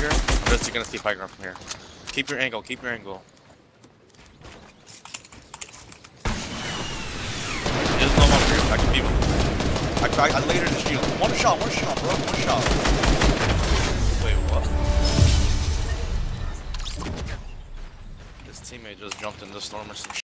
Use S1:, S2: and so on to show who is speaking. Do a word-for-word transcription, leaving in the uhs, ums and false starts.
S1: here. Just you're gonna see high ground from here. Keep your angle. Keep your angle. There's no one here. I can beat him. I, I, I laid in the shield. One shot. One shot, bro. One shot. Wait, what? His teammate just jumped in the storm or some shit.